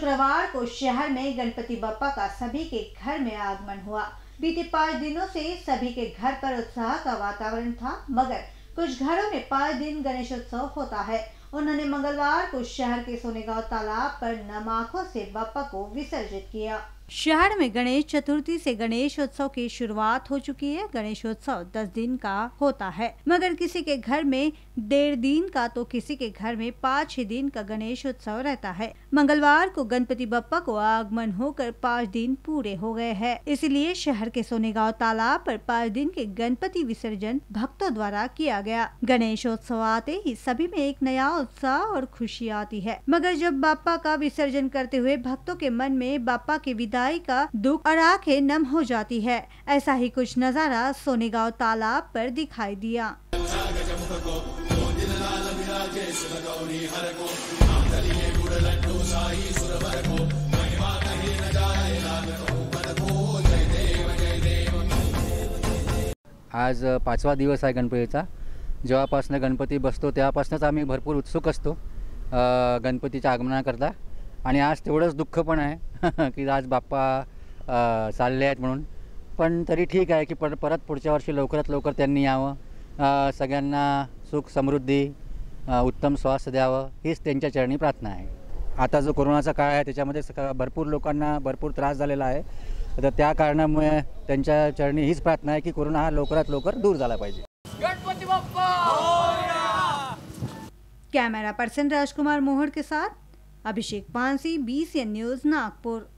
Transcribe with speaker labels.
Speaker 1: शुक्रवार को शहर में गणपति बप्पा का सभी के घर में आगमन हुआ। बीते 5 दिनों से सभी के घर पर उत्साह का वातावरण था, मगर कुछ घरों में 5 दिन गणेशोत्सव होता है। उन्होंने मंगलवार को शहर के सोनेगांव तालाब पर नम आंखों से बप्पा को विसर्जित किया। शहर में गणेश चतुर्थी से गणेशोत्सव की शुरुआत हो चुकी है। गणेशोत्सव 10 दिन का होता है, मगर किसी के घर में 1.5 दिन का तो किसी के घर में 5-6 दिन का गणेशोत्सव रहता है। मंगलवार को गणपति बप्पा को आगमन होकर 5 दिन पूरे हो गए हैं, इसलिए शहर के सोनेगांव तालाब पर 5 दिन के गणपति विसर्जन भक्तों द्वारा किया गया। गणेशोत्सव आते ही सभी में एक नया उत्साह और खुशी आती है, मगर जब बप्पा का विसर्जन करते हुए भक्तों के मन में बप्पा के विदाई का दुख और आंखें नम हो जाती है। ऐसा ही कुछ नजारा सोनेगांव तालाब पर दिखाई दिया।
Speaker 2: आज 5वा दिवस आहे गणपतीचा। जेव्हापासून गणपती बसतो तेव्हापासूनच आम्ही भरपूर उत्सुक असतो गणपतीच्या आगमनाकरता, आणि आज तेवढंच दुःख पण आहे की आज बाप्पा चालले आहेत म्हणून। पण तरी ठीक आहे की परत पुढच्या वर्षी लवकरात लवकर त्यांनी यावं, सगळ्यांना सुख समृद्धी उत्तम स्वास्थ्य द्यावं, हीच त्यांच्या चरणी प्रार्थना आहे। आता जो कोरोनाचा काळ आहे त्याच्यामध्ये भरपूर लोकांना भरपूर त्रास झालेला आहे, तर त्या कारणामुळे त्यांच्या चरणी हीच प्रार्थना आहे की कोरोना हा लवकरात लवकर दूर झाला पाहिजे।
Speaker 3: गणपति बप्पा।
Speaker 1: कैमरा पर्सन राजकुमार मोहड़ के साथ अभिषेक पानसी, BCN न्यूज, नागपुर।